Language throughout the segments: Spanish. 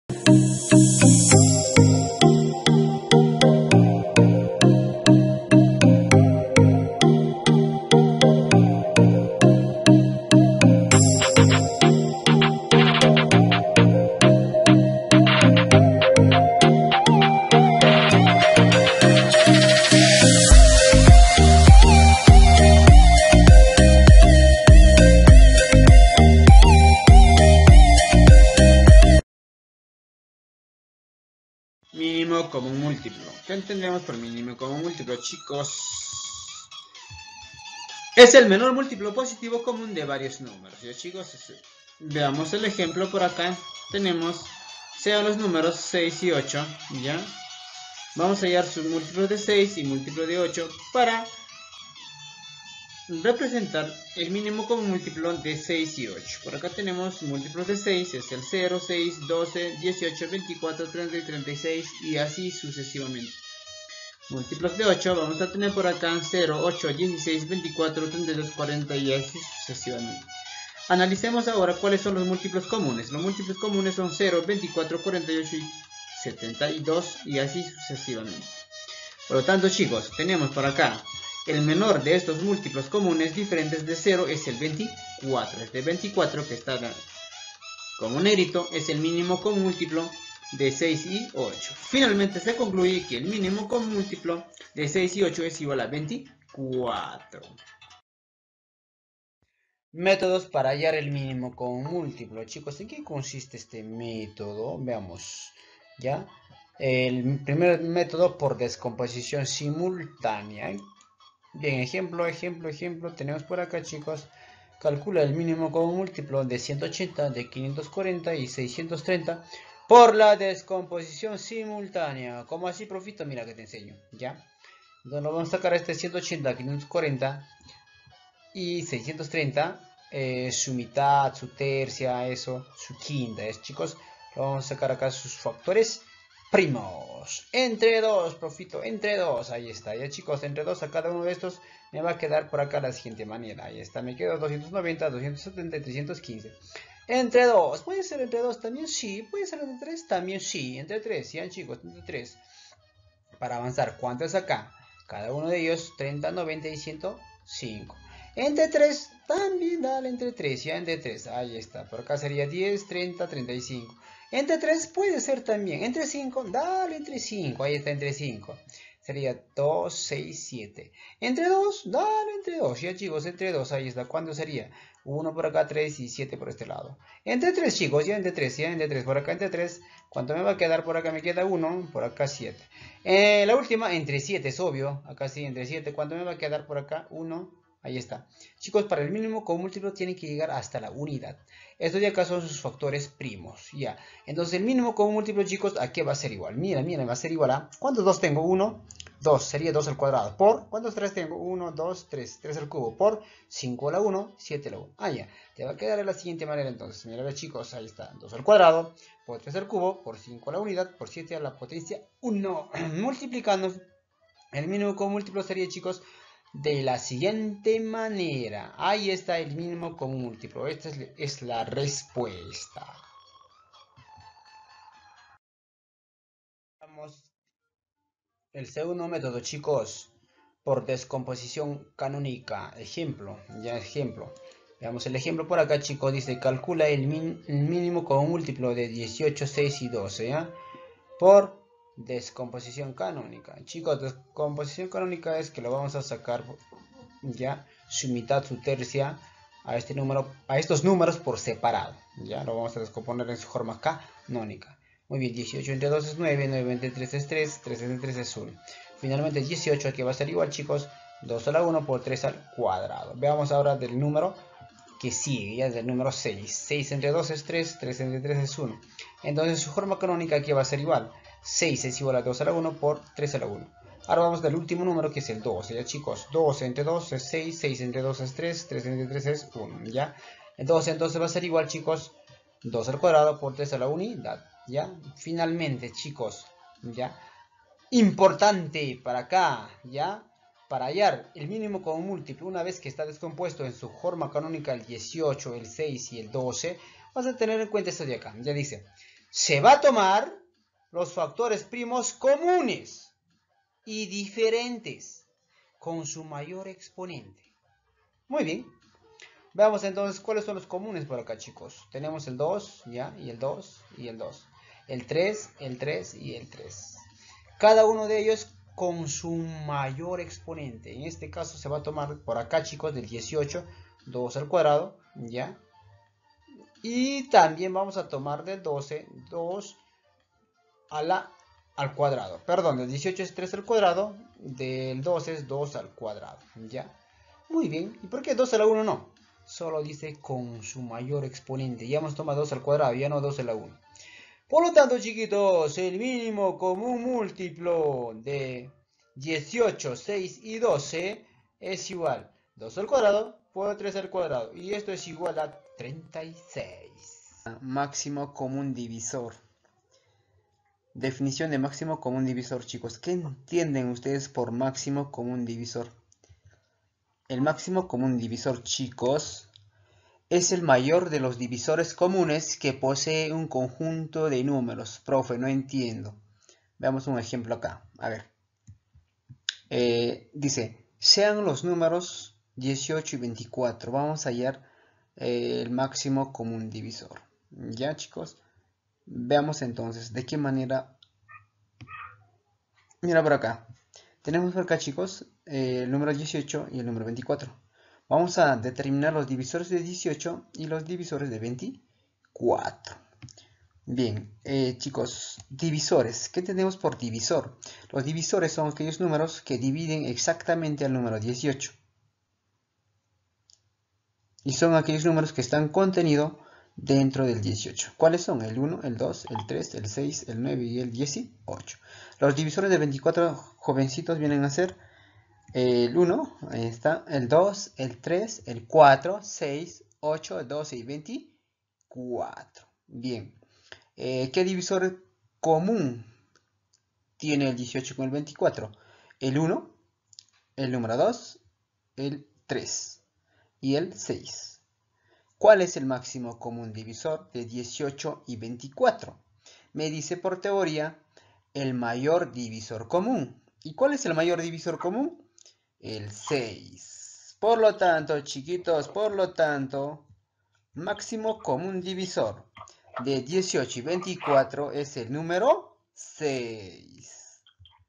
Mínimo común múltiplo. ¿Qué entendemos por mínimo común múltiplo, chicos? Es el menor múltiplo positivo común de varios números. ¿Ya, chicos? Veamos el ejemplo por acá. Tenemos, sean los números 6 y 8, ¿ya? Vamos a hallar sus múltiplos de 6 y múltiplos de 8 para representar el mínimo común múltiplo de 6 y 8. Por acá tenemos múltiplos de 6, es el 0, 6, 12, 18, 24, 30 y 36 y así sucesivamente. Múltiplos de 8 vamos a tener por acá 0, 8, 16, 24, 32, 40 y así sucesivamente. Analicemos ahora cuáles son los múltiplos comunes. Los múltiplos comunes son 0, 24, 48 y 72 y así sucesivamente. Por lo tanto, chicos, tenemos por acá el menor de estos múltiplos comunes diferentes de 0 es el 24. Este 24 que está como negrito es el mínimo común múltiplo de 6 y 8. Finalmente se concluye que el mínimo común múltiplo de 6 y 8 es igual a 24. Métodos para hallar el mínimo común múltiplo. Chicos, ¿en qué consiste este método? Veamos, ¿ya? El primer método por descomposición simultánea. Bien, ejemplo. Tenemos por acá, chicos. Calcula el mínimo común múltiplo de 180, de 540 y 630 por la descomposición simultánea. ¿Cómo así, profito? Mira que te enseño, ¿ya? Entonces lo vamos a sacar a este 180, 540 y 630. Su mitad, su tercia, eso, su quinta. Chicos, lo vamos a sacar acá sus factores primos. Entre 2, profito, entre 2. Ahí está, ya, chicos, entre 2 a cada uno de estos me va a quedar por acá de la siguiente manera. Ahí está, me quedo 290, 270 y 315. Entre 2, ¿puede ser entre 2 también? Sí. ¿Puede ser entre 3? También sí. Entre 3, ya, chicos, entre 3. Para avanzar, ¿cuánto es acá? Cada uno de ellos, 30, 90 y 105. Entre 3, también dale entre 3, ya entre 3, ahí está. Por acá sería 10, 30, 35. Entre 3 puede ser también. Entre 5, dale entre 5, ahí está entre 5. Sería 2, 6, 7. Entre 2, dale entre 2, ya, chicos, entre 2, ahí está. ¿Cuánto sería? 1 por acá, 3 y 7 por este lado. Entre 3, chicos, ya entre 3, por acá entre 3. ¿Cuánto me va a quedar? Por acá me queda 1, por acá 7. La última, entre 7, es obvio. Acá sí, entre 7. ¿Cuánto me va a quedar por acá? 1. Ahí está. Chicos, para el mínimo común múltiplo tiene que llegar hasta la unidad. Estos de acá son sus factores primos. Ya. Entonces el mínimo común múltiplo, chicos, ¿a qué va a ser igual? Mira, va a ser igual a... ¿Cuántos 2 tengo? 1, 2. Sería 2 al cuadrado. ¿Por? ¿Cuántos 3 tengo? 1, 2, 3. 3 al cubo. Por 5 a la 1, 7 a la 1. Ah, ya. Te va a quedar de la siguiente manera entonces. Mira, chicos, ahí está. 2 al cuadrado, por 3 al cubo, por 5 a la unidad, por 7 a la potencia 1. Multiplicando, el mínimo común múltiplo sería, chicos, de la siguiente manera. Ahí está el mínimo común múltiplo. Esta es la respuesta. Vamos. El segundo método, chicos, por descomposición canónica. Ejemplo, ya ejemplo. Veamos el ejemplo por acá, chicos. Dice, calcula el mínimo común múltiplo de 18, 6 y 12, ¿ya? Por descomposición canónica. Chicos, descomposición canónica es que lo vamos a sacar, ya, su mitad, su tercia, a este número, a estos números por separado. Ya lo vamos a descomponer en su forma canónica. Muy bien, 18 entre 2 es 9, 9 entre 3 es 3, 3 entre 3 es 1. Finalmente 18 aquí va a ser igual, chicos, 2 a la 1 por 3 al cuadrado. Veamos ahora del número que sigue, ya es del número 6. 6 entre 2 es 3, 3 entre 3 es 1. Entonces su forma canónica aquí va a ser igual. 6 es igual a 2 a la 1 por 3 a la 1. Ahora vamos del último número que es el 12, ya, chicos. 12 entre 2 es 6, 6 entre 2 es 3, 3 entre 3 es 1, ya. El 12 entonces va a ser igual, chicos, 2 al cuadrado por 3 a la unidad, ya. Finalmente, chicos, ya. Importante para acá, ya. Para hallar el mínimo común múltiplo, una vez que está descompuesto en su forma canónica el 18, el 6 y el 12, vas a tener en cuenta esto de acá. Ya dice, se va a tomar los factores primos comunes y diferentes con su mayor exponente. Muy bien. Veamos entonces cuáles son los comunes por acá, chicos. Tenemos el 2, ¿ya? Y el 2, y el 2. El 3, el 3 y el 3. Cada uno de ellos con su mayor exponente. En este caso se va a tomar por acá, chicos, del 18, 2 al cuadrado, ¿ya? Y también vamos a tomar del 12, 2 al cuadrado. Perdón, del 18 es 3 al cuadrado, del 12 es 2 al cuadrado, ¿ya? Muy bien. ¿Y por qué 2 a la 1 no? Solo dice con su mayor exponente. Ya hemos tomado 2 al cuadrado, ya no 2 a la 1. Por lo tanto, chiquitos, el mínimo común múltiplo de 18, 6 y 12 es igual 2 al cuadrado por 3 al cuadrado. Y esto es igual a 36. Máximo común divisor. Definición de máximo común divisor, chicos. ¿Qué entienden ustedes por máximo común divisor? El máximo común divisor, chicos, es el mayor de los divisores comunes que posee un conjunto de números. Profe, no entiendo. Veamos un ejemplo acá. A ver. Dice, sean los números 18 y 24. Vamos a hallar el máximo común divisor. ¿Ya, chicos? Veamos entonces de qué manera. Mira por acá. Tenemos por acá, chicos, el número 18 y el número 24. Vamos a determinar los divisores de 18 y los divisores de 24. Bien, chicos, divisores. ¿Qué tenemos por divisor? Los divisores son aquellos números que dividen exactamente al número 18. Y son aquellos números que están contenidos dentro del 18. ¿Cuáles son? El 1, el 2, el 3, el 6, el 9 y el 18. Los divisores de 24 jovencitos vienen a ser el 1, ahí está, el 2, el 3, el 4, 6, 8, 12 y 24. Bien, ¿qué divisor común tiene el 18 con el 24? El 1, el número 2, el 3 y el 6. ¿Cuál es el máximo común divisor de 18 y 24? Me dice por teoría el mayor divisor común. ¿Y cuál es el mayor divisor común? El 6. Por lo tanto, chiquitos, máximo común divisor de 18 y 24 es el número 6.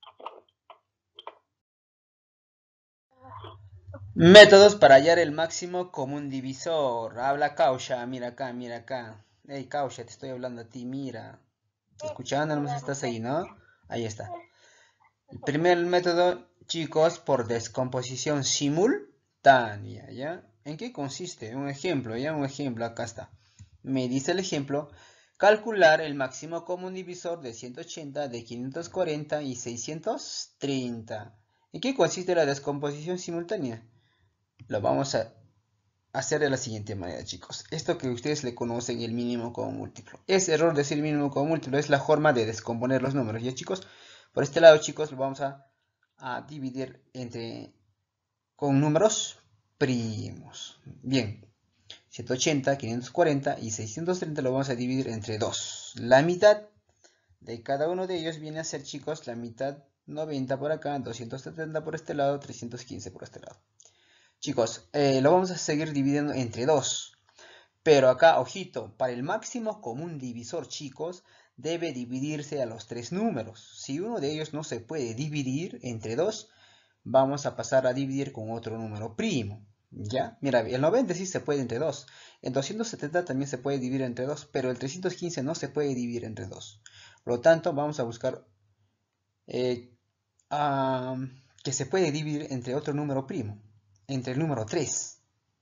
Métodos para hallar el máximo común divisor. Habla Kausha, mira acá, mira acá. Hey Kausha, te estoy hablando a ti, mira. Escuchando, no estás ahí, ¿no? Ahí está. El primer método, chicos, por descomposición simultánea, ¿ya? ¿En qué consiste? Un ejemplo, ¿ya? Un ejemplo, acá está. Me dice el ejemplo, calcular el máximo común divisor de 180, de 540 y 630. ¿En qué consiste la descomposición simultánea? Lo vamos a hacer de la siguiente manera, chicos. Esto que ustedes le conocen el mínimo común múltiplo. Es error decir mínimo común múltiplo, es la forma de descomponer los números, ¿ya, chicos? Por este lado, chicos, lo vamos a dividir con números primos. Bien, 180, 540 y 630 lo vamos a dividir entre 2. La mitad de cada uno de ellos viene a ser, chicos, la mitad 90 por acá, 270 por este lado, 315 por este lado. Chicos, lo vamos a seguir dividiendo entre 2. Pero acá, ojito, para el máximo común divisor, chicos, debe dividirse a los 3 números. Si uno de ellos no se puede dividir entre 2, vamos a pasar a dividir con otro número primo. ¿Ya? Mira, el 90 sí se puede entre 2. El 270 también se puede dividir entre 2, pero el 315 no se puede dividir entre 2. Por lo tanto, vamos a buscar que se puede dividir entre otro número primo, entre el número 3.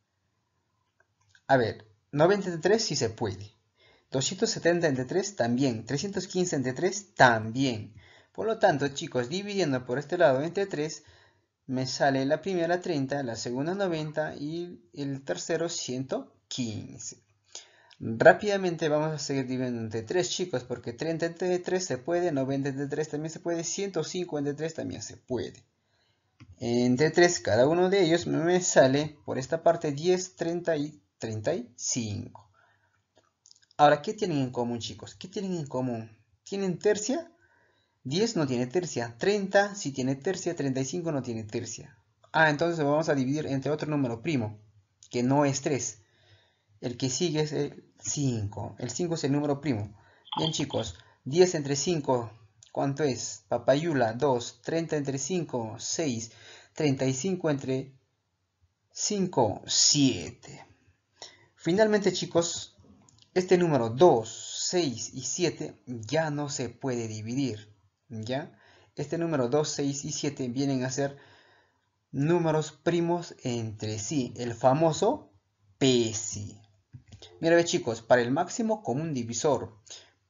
A ver, 90 entre 3 sí se puede. 270 entre 3 también. 315 entre 3 también. Por lo tanto, chicos, dividiendo por este lado entre 3, me sale la primera 30, la segunda 90 y el tercero 115. Rápidamente vamos a seguir dividiendo entre 3, chicos, porque 30 entre 3 se puede, 90 entre 3 también se puede, 105 entre 3 también se puede. Entre 3, cada uno de ellos me sale por esta parte 10, 30 y 35. Ahora, ¿qué tienen en común, chicos? ¿Qué tienen en común? ¿Tienen tercia? 10 no tiene tercia. 30 sí tiene tercia. 35 no tiene tercia. Ah, entonces lo vamos a dividir entre otro número primo, que no es 3. El que sigue es el 5. El 5 es el número primo. Bien, chicos. 10 entre 5, ¿cuánto es? Papayula, 2. 30 entre 5, 6. 35 entre 5, 7. Finalmente, chicos, este número 2, 6 y 7 ya no se puede dividir, ¿ya? Este número 2, 6 y 7 vienen a ser números primos entre sí, el famoso PESI. Mira, chicos, para el máximo común divisor,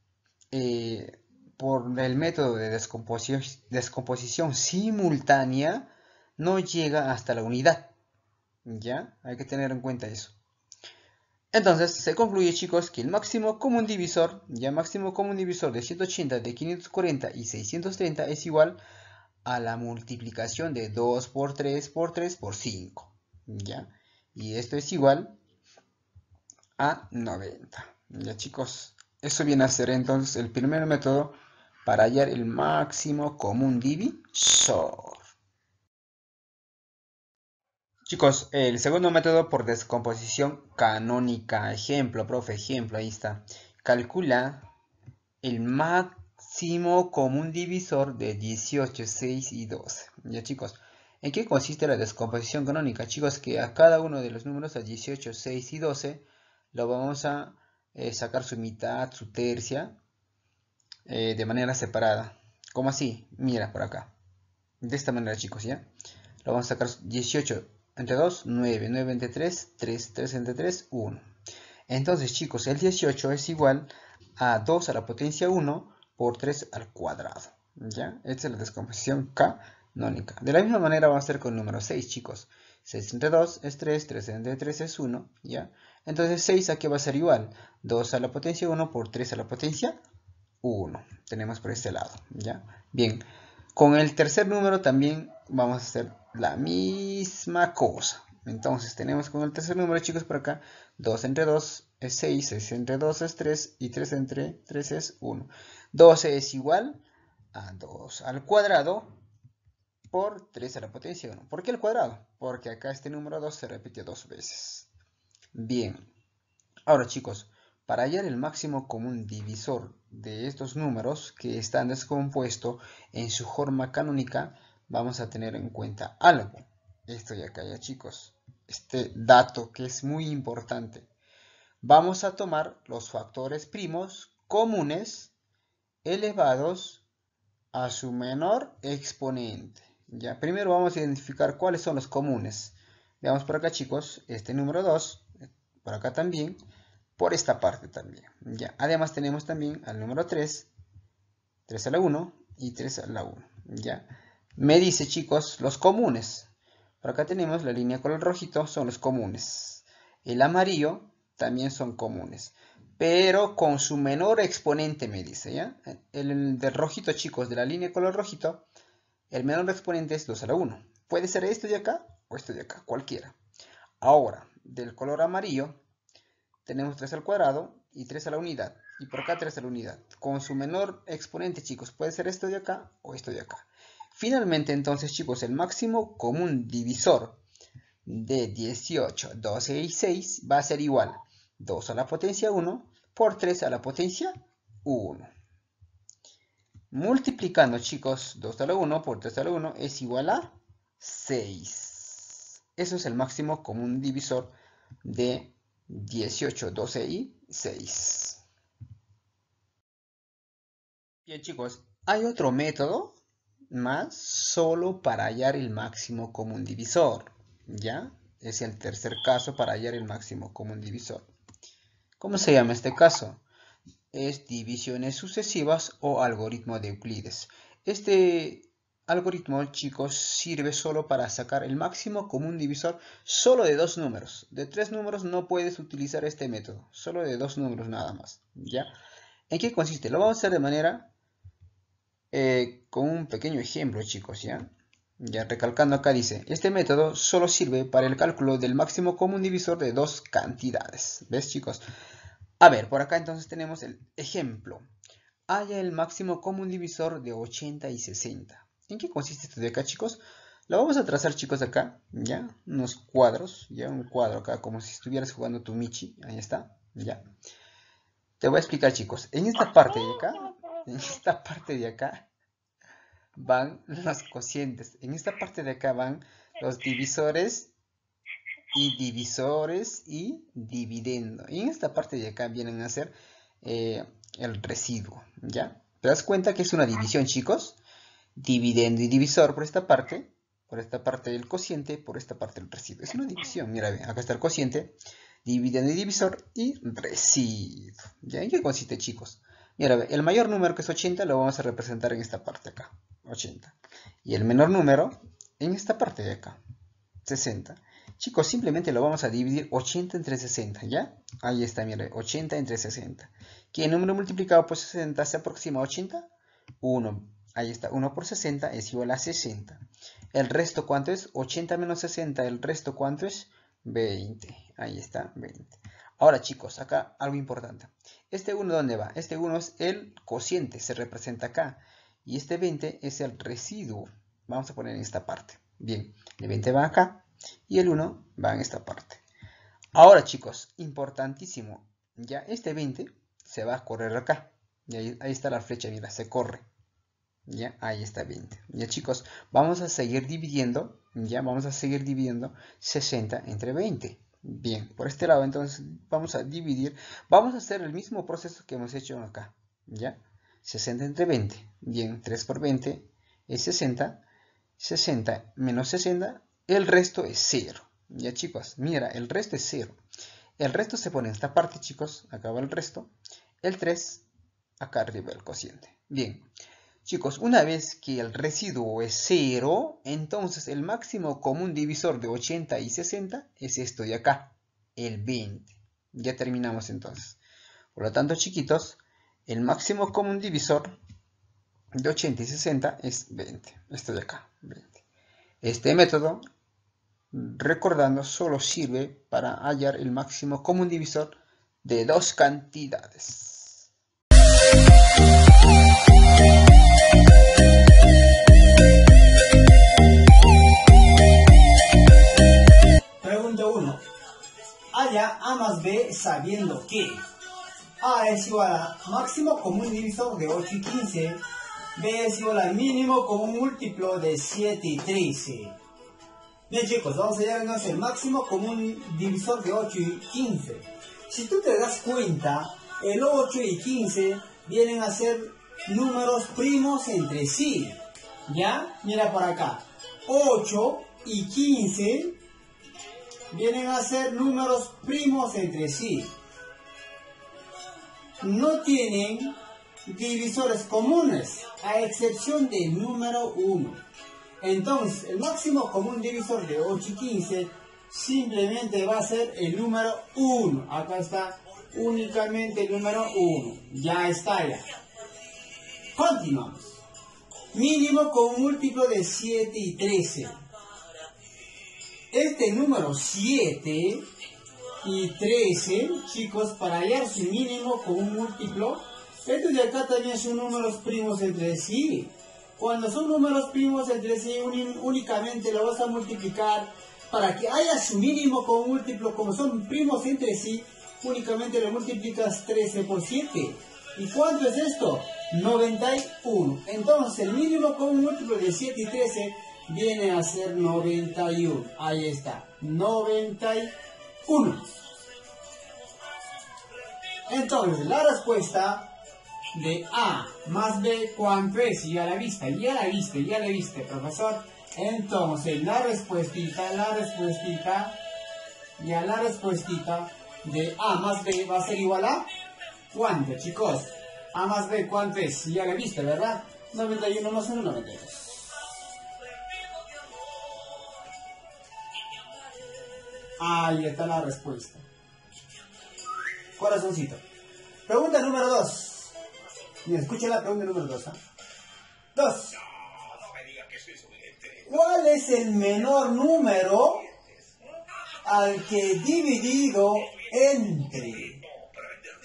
por el método de descomposición simultánea, no llega hasta la unidad, ¿ya? Hay que tener en cuenta eso. Entonces se concluye, chicos, que el máximo común divisor, de 180, de 540 y 630 es igual a la multiplicación de 2 por 3 por 3 por 5, ¿ya? Y esto es igual a 90, ¿ya, chicos? Eso viene a ser entonces el primer método para hallar el máximo común divisor. Chicos, el segundo método por descomposición canónica. Ejemplo, profe, ejemplo, ahí está. Calcula el máximo común divisor de 18, 6 y 12. Ya, chicos, ¿en qué consiste la descomposición canónica? Chicos, que a cada uno de los números, a 18, 6 y 12, lo vamos a sacar su mitad, su tercia, de manera separada. ¿Cómo así? Mira por acá. De esta manera, chicos, ¿ya? Lo vamos a sacar 18 entre 2, 9. 9 entre 3, 3. 3 entre 3, 1. Entonces, chicos, el 18 es igual a 2 a la potencia 1 por 3 al cuadrado. ¿Ya? Esta es la descomposición canónica. De la misma manera vamos a hacer con el número 6, chicos. 6 entre 2 es 3, 3 entre 3 es 1, ¿ya? Entonces 6 aquí va a ser igual. 2 a la potencia 1 por 3 a la potencia 1. Tenemos por este lado, ¿ya? Bien, con el tercer número también vamos a hacer la misma cosa. Entonces tenemos con el tercer número, chicos, por acá, 2 entre 2 es 6, 6 entre 2 es 3 y 3 entre 3 es 1. 12 es igual a 2 al cuadrado por 3 a la potencia 1. ¿Por qué el cuadrado? Porque acá este número 2 se repite dos veces. Bien, ahora, chicos, para hallar el máximo común divisor de estos números que están descompuestos en su forma canónica, vamos a tener en cuenta algo. Esto de acá, ya, chicos. Este dato que es muy importante. Vamos a tomar los factores primos comunes elevados a su menor exponente. Ya, primero vamos a identificar cuáles son los comunes. Veamos por acá, chicos, este número 2, por acá también, por esta parte también. Ya, además tenemos también al número 3, 3 a la 1 y 3 a la 1. Ya, me dice, chicos, los comunes. Por acá tenemos la línea color rojito, son los comunes. El amarillo también son comunes, pero con su menor exponente, me dice, ¿ya? El del rojito, chicos, de la línea color rojito, el menor exponente es 2 a la 1. Puede ser esto de acá o esto de acá, cualquiera. Ahora, del color amarillo, tenemos 3 al cuadrado y 3 a la unidad. Y por acá 3 a la unidad. Con su menor exponente, chicos, puede ser esto de acá o esto de acá. Finalmente, entonces, chicos, el máximo común divisor de 18, 12 y 6 va a ser igual 2 a la potencia 1 por 3 a la potencia 1. Multiplicando, chicos, 2 a la 1 por 3 a la 1 es igual a 6. Eso es el máximo común divisor de 18, 12 y 6. Bien, chicos, hay otro método más solo para hallar el máximo común divisor. ¿Ya? Es el tercer caso para hallar el máximo común divisor. ¿Cómo se llama este caso? Es divisiones sucesivas o algoritmo de Euclides. Este algoritmo, chicos, sirve solo para sacar el máximo común divisor solo de dos números. De tres números no puedes utilizar este método, solo de dos números nada más. ¿Ya? ¿En qué consiste? Lo vamos a hacer de manera con un pequeño ejemplo, chicos, ¿ya? Ya recalcando acá dice, este método solo sirve para el cálculo del máximo común divisor de dos cantidades. ¿Ves, chicos? A ver, por acá entonces tenemos el ejemplo. Haya el máximo común divisor de 80 y 60. ¿En qué consiste esto de acá, chicos? Lo vamos a trazar, chicos, acá, ¿ya? Unos cuadros, ¿ya? Un cuadro acá, como si estuvieras jugando tu Michi. Ahí está, ¿ya? Te voy a explicar, chicos. En esta parte de acá van los cocientes. En esta parte de acá van los divisores y dividendo. Y en esta parte de acá vienen a ser el residuo, ¿ya? ¿Te das cuenta que es una división, chicos? Dividendo y divisor por esta parte el cociente, por esta parte el residuo. Es una división, mira, ve, acá está el cociente, dividendo y divisor y residuo. ¿Ya? ¿En qué consiste, chicos? Mira, ve, el mayor número, que es 80, lo vamos a representar en esta parte acá, 80. Y el menor número en esta parte de acá, 60. Chicos, simplemente lo vamos a dividir 80 entre 60, ¿ya? Ahí está, mira, 80 entre 60. ¿Qué número multiplicado por 60 se aproxima a 80? 1. Ahí está, 1 por 60 es igual a 60. ¿El resto cuánto es? 80 menos 60, ¿el resto cuánto es? 20. Ahí está, 20. Ahora, chicos, acá algo importante. ¿Este 1 dónde va? Este 1 es el cociente, se representa acá. Y este 20 es el residuo. Vamos a poner en esta parte. Bien, el 20 va acá y el 1 va en esta parte. Ahora, chicos, importantísimo. Ya este 20 se va a correr acá. Y ahí está la flecha, mira, se corre. Ya, ahí está 20. Ya, chicos, vamos a seguir dividiendo. Ya, vamos a seguir dividiendo 60 entre 20. Bien, por este lado, entonces, vamos a dividir. Vamos a hacer el mismo proceso que hemos hecho acá. Ya, 60 entre 20. Bien, 3 por 20 es 60. 60 menos 60, el resto es 0. Ya, chicos, mira, el resto es 0. El resto se pone en esta parte, chicos. Acá va el resto. El 3, acá arriba el cociente. Bien. Chicos, una vez que el residuo es 0, entonces el máximo común divisor de 80 y 60 es esto de acá, el 20. Ya terminamos entonces. Por lo tanto, chiquitos, el máximo común divisor de 80 y 60 es 20. Esto de acá, 20. Este método, recordando, solo sirve para hallar el máximo común divisor de dos cantidades. Pregunta 1. Haya A más B sabiendo que A es igual a máximo común divisor de 8 y 15, B es igual al mínimo común múltiplo de 7 y 13. Bien, chicos, vamos a hallarnos el máximo común divisor de 8 y 15. Si tú te das cuenta, el 8 y 15 vienen a ser números primos entre sí. ¿Ya? Mira por acá. 8 y 15 vienen a ser números primos entre sí. No tienen divisores comunes, a excepción del número 1. Entonces, el máximo común divisor de 8 y 15 simplemente va a ser el número 1. Acá está únicamente el número 1. Ya está ya. Continuamos. Mínimo común múltiplo de 7 y 13. Este número 7 y 13, chicos, para hallar su mínimo común múltiplo, estos de acá también son números primos entre sí. Cuando son números primos entre sí, únicamente lo vas a multiplicar para que haya su mínimo común múltiplo. Como son primos entre sí, únicamente lo multiplicas 13 por 7. ¿Y cuánto es esto? 91. Entonces, el mínimo común múltiplo de 7 y 13 viene a ser 91. Ahí está, 91. Entonces, la respuesta de A más B, ¿cuánto es? Ya la viste, profesor. Entonces, la respuestita de A más B va a ser igual a ¿cuánto, chicos? A más B, ¿cuánto es? Ya la viste, ¿verdad? 91 más 1, 92. Ahí está la respuesta. Corazoncito. Pregunta número 2. Mira, escucha la pregunta número 2. 2. ¿Cuál es el menor número al que dividido entre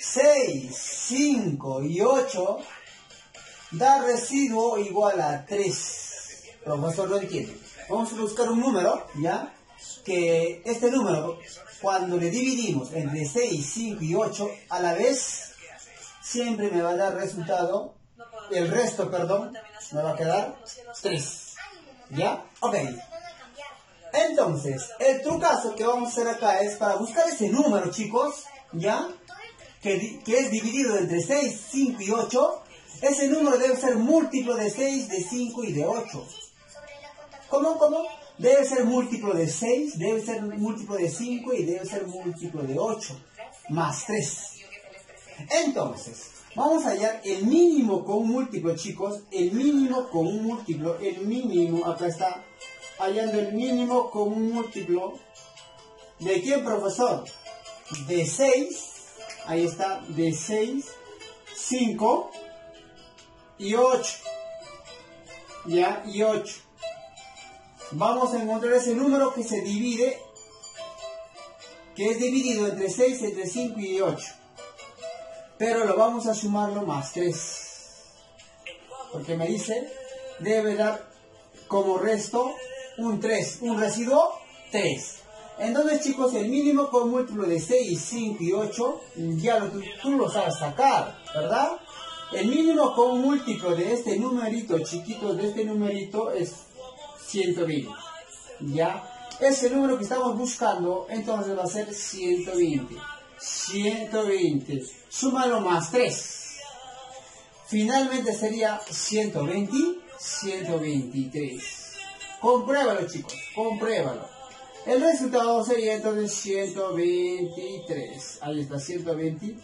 6, 5 y 8 da residuo igual a 3. Profesor, no entiende. Vamos a buscar un número, ¿ya? Que este número, cuando le dividimos entre 6, 5 y 8, a la vez, siempre me va a dar resultado, el resto, perdón, me va a quedar 3. ¿Ya? Ok. Entonces, el trucazo que vamos a hacer acá es para buscar ese número, chicos, ¿ya? Que es dividido entre 6, 5 y 8. Ese número debe ser múltiplo de 6, de 5 y de 8. ¿Cómo? Debe ser múltiplo de 6, debe ser múltiplo de 5 y debe ser múltiplo de 8. Más 3. Entonces, vamos a hallar el mínimo con un múltiplo, chicos. El mínimo con un múltiplo. El mínimo, acá está. Hallando el mínimo con un múltiplo. ¿De quién, profesor? De 6. Ahí está. De 6, 5 y 8. ¿Ya? Y 8. Vamos a encontrar ese número que se divide, que es dividido entre 6, entre 5 y 8. Pero lo vamos a sumarlo más 3. Porque me dice, debe dar como resto un 3, un residuo 3. Entonces, chicos, el mínimo con múltiplo de 6, 5 y 8, ya tú lo sabes sacar, ¿verdad? El mínimo con múltiplo de este numerito, chiquitos, de este numerito es 120, ¿ya? Ese número que estamos buscando, entonces va a ser 120. 120. Súmalo más 3. Finalmente sería 120, 123. Compruébalo, chicos, compruébalo. El resultado sería entonces 123. Ahí está, 120.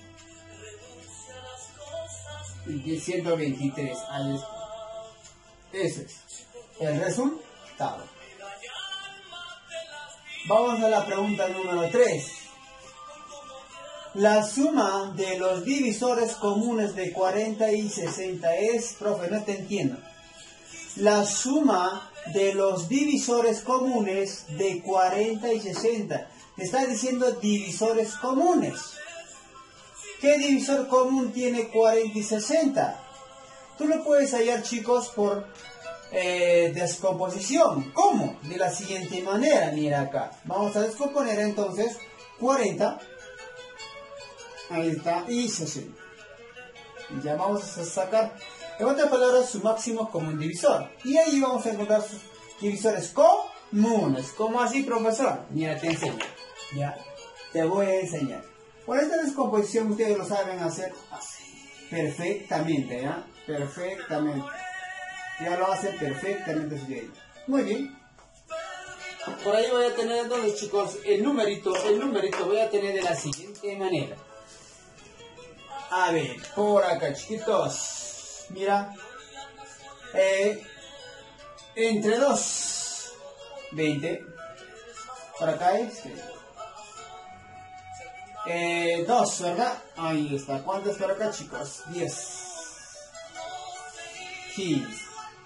Y 123. Ahí está. Ese es el resultado. Vamos a la pregunta número 3. La suma de los divisores comunes de 40 y 60 es... Profe, no te entiendo. La suma de los divisores comunes de 40 y 60. Te está diciendo divisores comunes. ¿Qué divisor común tiene 40 y 60? Tú lo puedes hallar, chicos, por descomposición. ¿Cómo? De la siguiente manera, mira acá. Vamos a descomponer entonces 40. Ahí está, y 60. Ya vamos a sacar, en otras palabras, su máximo común divisor. Y ahí vamos a encontrar sus divisores comunes. ¿Cómo así, profesor? Mira, te enseño. Ya, te voy a enseñar. Por esta descomposición ustedes lo saben hacer perfectamente, ¿ya? Perfectamente. Ya lo hace perfectamente su ley. Muy bien. Por ahí voy a tener entonces, chicos, el numerito voy a tener de la siguiente manera. A ver, por acá, chiquitos. Mira. Entre 2, 20. Por acá es 2, ¿verdad? Ahí está. ¿Cuántos por acá, chicos? 10. 15.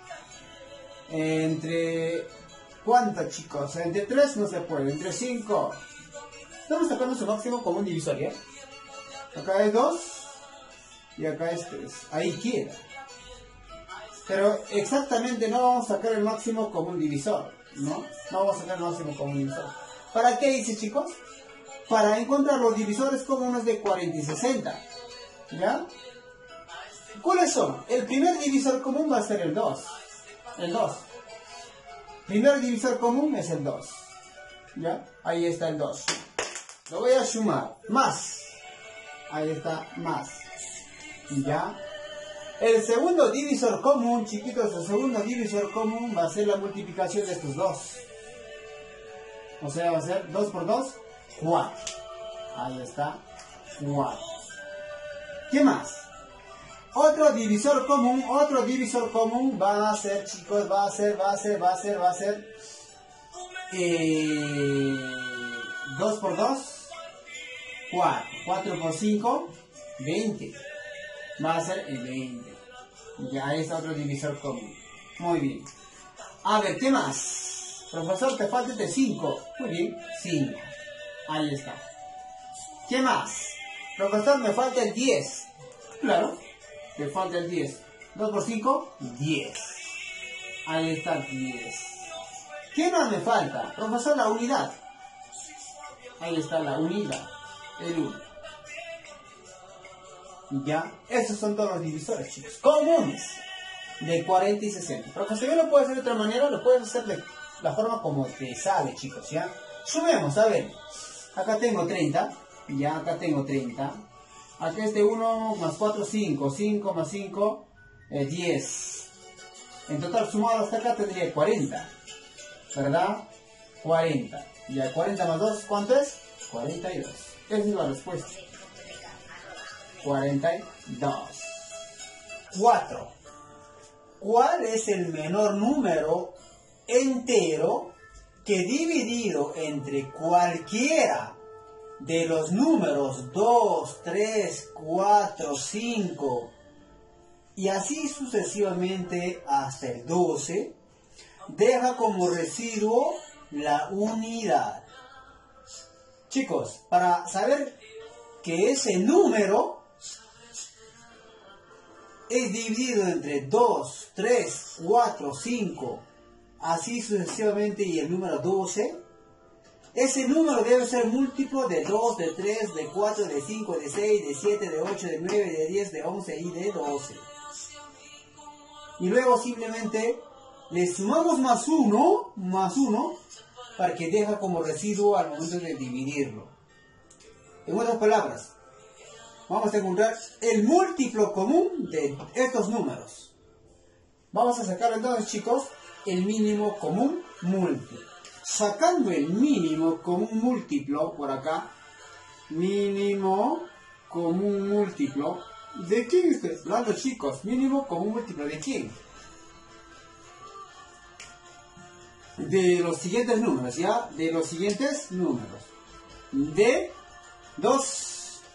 Entre... ¿Cuánto, chicos? Entre 3 no se puede. Entre 5. Estamos sacando su máximo común divisor, ¿ya? Acá es 2. Y acá es 3. Ahí queda. Pero exactamente no vamos a sacar el máximo común divisor. ¿No? No vamos a sacar el máximo común divisor. ¿Para qué dice, chicos? Para encontrar los divisores comunes de 40 y 60. ¿Ya? ¿Cuáles son? El primer divisor común va a ser el 2. El 2. Primer divisor común es el 2. ¿Ya? Ahí está el 2. Lo voy a sumar. Más. Ahí está, más. ¿Ya? El segundo divisor común, chiquitos, el segundo divisor común va a ser la multiplicación de estos dos. O sea, va a ser 2 por 2, 4. Ahí está, 4. ¿Qué más? Otro divisor común va a ser, chicos, va a ser 2 por 2, 4. 4 por 5, 20. Va a ser el 20. Ya es otro divisor común. Muy bien. A ver, ¿qué más? Profesor, te falta este 5. Muy bien, 5. Ahí está. ¿Qué más? Profesor, me falta el 10. Claro, me falta el 10. 2 por 5, 10. Ahí está el 10. ¿Qué más me falta? Profesor, la unidad. Ahí está la unidad. El 1. Ya, esos son todos los divisores, chicos. Comunes. De 40 y 60. Profesor, yo lo puedo hacer de otra manera, lo puedes hacer de la forma como te sale, chicos, ¿ya? Sumemos, a ver. Acá tengo 30. Ya, acá tengo 30. Acá 1 más 4, 5. 5 más 5, 10. En total, sumado hasta acá tendría 40. ¿Verdad? 40. Ya, 40 más 2, ¿cuánto es? 42. Esa es la respuesta. 42. 4. ¿Cuál es el menor número entero que dividido entre cualquiera de los números 2, 3, 4, 5 y así sucesivamente hasta el 12 deja como residuo la unidad? Chicos, para saber que ese número es dividido entre 2, 3, 4, 5, así sucesivamente y el número 12, ese número debe ser múltiplo de 2, de 3, de 4, de 5, de 6, de 7, de 8, de 9, de 10, de 11 y de 12. Y luego simplemente le sumamos más 1, para que deja como residuo al momento de dividirlo. En otras palabras, vamos a encontrar el múltiplo común de estos números. Vamos a sacar entonces, chicos, el mínimo común múltiplo. Sacando el mínimo común múltiplo por acá, mínimo común múltiplo, ¿de quién estoy hablando, chicos? Mínimo común múltiplo, ¿de quién? De los siguientes números, ¿ya? De los siguientes números. De 2,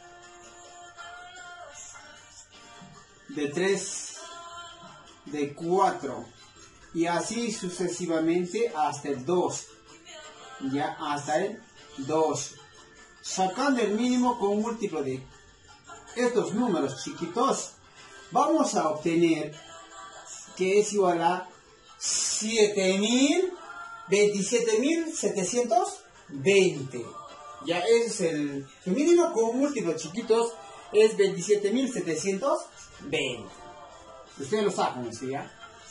de 3, de 4 y así sucesivamente hasta el 2, ya hasta el 2, sacando el mínimo con un múltiplo de estos números chiquitos, vamos a obtener que es igual a 27.720. Ya ese es el mínimo con un múltiplo, chiquitos, es 27.720. Ustedes lo saben, ¿sí? ¿Ya?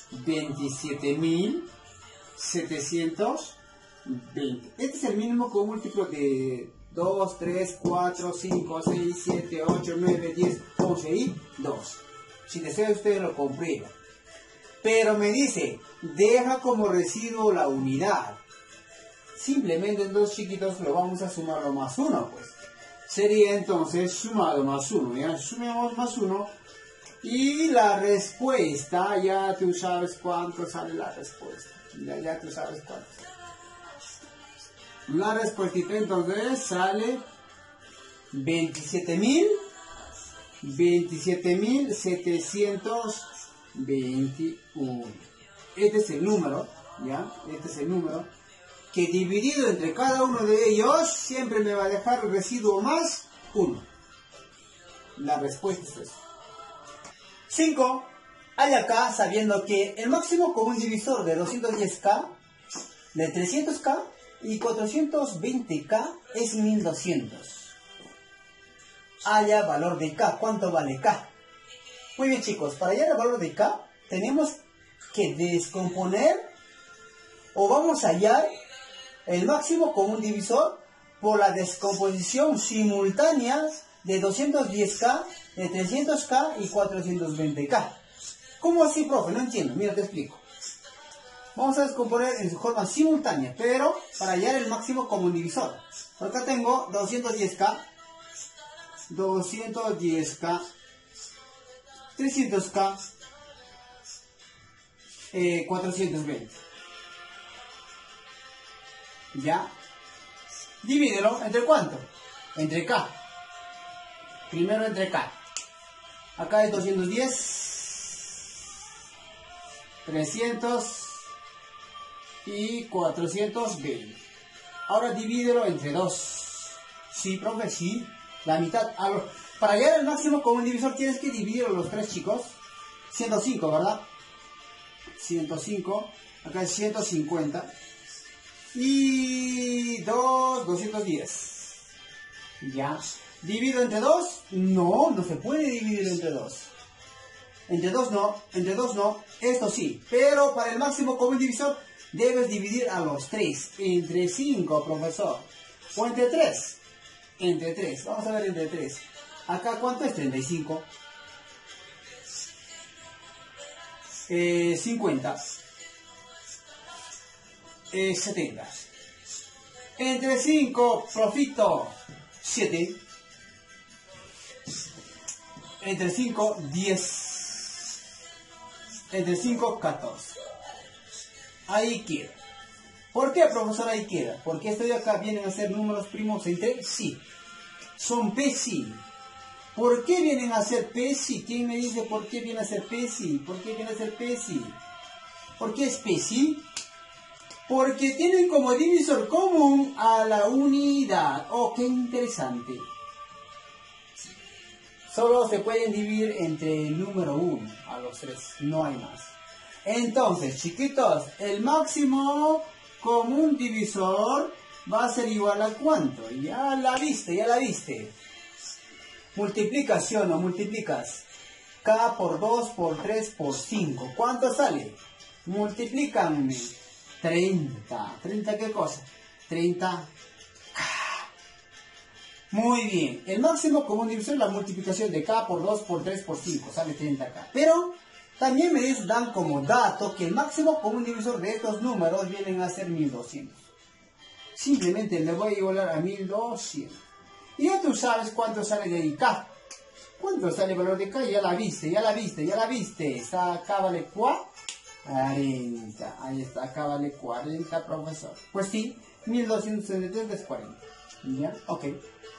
27.720. Este es el mínimo con múltiplo de 2, 3, 4, 5, 6, 7, 8, 9, 10, 11 y 2. Si desean ustedes lo comprueban. Pero me dice, deja como residuo la unidad. Simplemente entonces, chiquitos, lo vamos a sumar lo más 1, pues. Sería entonces sumado más 1. Ya sumamos más 1. Y la respuesta, ya tú sabes cuánto sale la respuesta. Ya tú sabes cuánto. La respuesta entonces sale 27.721. Este es el número, ¿ya? Este es el número que dividido entre cada uno de ellos siempre me va a dejar el residuo más 1. La respuesta es eso. 5. Hay acá sabiendo que el máximo común divisor de 210K, de 300K y 420K es 1200. Haya valor de K. ¿Cuánto vale K? Muy bien, chicos, para hallar el valor de K tenemos que descomponer o vamos a hallar el máximo común divisor por la descomposición simultánea de 210K, de 300K y 420K. ¿Cómo así, profe? No entiendo. Mira, te explico. Vamos a descomponer en su forma simultánea, pero para hallar el máximo común divisor. Acá tengo 210K, 210K, 300K, 420. ¿Ya? Divídelo entre ¿cuánto? Entre K. Primero entre K. Acá es 210, 300 y 420. Ahora divídelo entre 2. Sí, profe, sí. La mitad. Para hallar el máximo común divisor tienes que dividir los tres, chicos. 105, ¿verdad? 105. Acá es 150. Y 210. Ya. ¿Divido entre 2? No, no se puede dividir entre 2. Entre 2 no, entre 2 no. Esto sí. Pero para el máximo común divisor debes dividir a los 3. Entre 5, profesor. O entre 3. Entre 3. Vamos a ver entre 3. Acá, ¿cuánto es 35? 50. 70. Entre 5, profito. 7. Entre 5, 10. Entre 5, 14. Ahí queda. ¿Por qué, profesor, ahí queda? Porque esto de acá vienen a ser números primos entre sí. Son PSI. ¿Por qué vienen a ser PSI? ¿Quién me dice por qué viene a ser PSI? ¿Por qué viene a ser PSI? ¿Por qué es PSI? Porque tienen como divisor común a la unidad. Oh, qué interesante. Solo se pueden dividir entre el número 1 a los 3. No hay más. Entonces, chiquitos, el máximo común divisor va a ser igual a ¿cuánto? Ya la viste, ya la viste. Multiplicación o multiplicas. K por 2, por 3, por 5. ¿Cuánto sale? Multiplícanme. 30. ¿30 qué cosa? 30. Muy bien. El máximo común divisor es la multiplicación de K por 2, por 3, por 5. Sale 30K. Pero también me dan como dato que el máximo común divisor de estos números vienen a ser 1200. Simplemente le voy a igualar a 1200. Y ya tú sabes cuánto sale de K. ¿Cuánto sale el valor de K? Ya la viste, ya la viste, ya la viste. Está, acá vale 40. Ahí está, acá vale 40, profesor. Pues sí, 1273 es 40. ¿Ya? Ok.